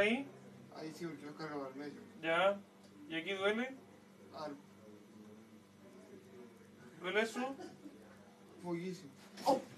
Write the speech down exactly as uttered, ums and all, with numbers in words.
ahí? Ahí sí, yo cargaba al medio. Ya. ¿Y aquí duele? Algo. ¿Duele eso? Fueguísimo. ¡Oh!